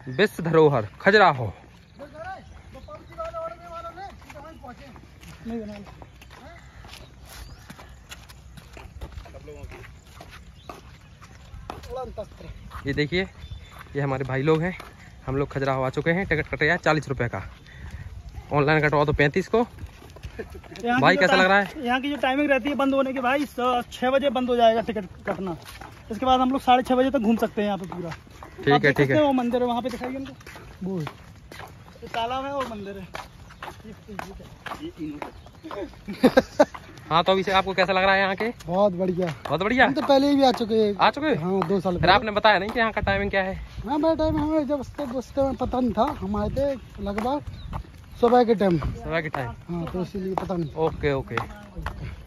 विश्व धरोहर खजुराहो। ये देखिए, ये हमारे भाई लोग हैं। हम लोग खजुराहो आ चुके हैं। टिकट कटेगा 40 रुपए का, ऑनलाइन कटवा तो 35 को। भाई कैसा लग रहा है? यहाँ की जो टाइमिंग रहती है बंद होने की भाई 6 बजे बंद हो जाएगा टिकट कटना। इसके बाद हम लोग 6:30 बजे तक घूम सकते हैं यहाँ पे पूरा। ठीक है ठीक है। वो मंदिर है वहाँ पे दिखाइए उनको, वो तालाब है और मंदिर है। हाँ तो अभी से आपको कैसा लग रहा है यहाँ के? बहुत बढ़िया, बहुत बढ़िया। हम तो पहले भी आ चुके हैं। आ चुके? हाँ 2 साल। फिर आपने बताया नहीं कि यहाँ का टाइमिंग क्या है? हाँ मेरा टाइम हमें जब में पता नहीं था, हम आए थे लगभग सुबह के टाइम। सुबह के टाइम? हाँ तो इसीलिए पता नहीं। Okay okay.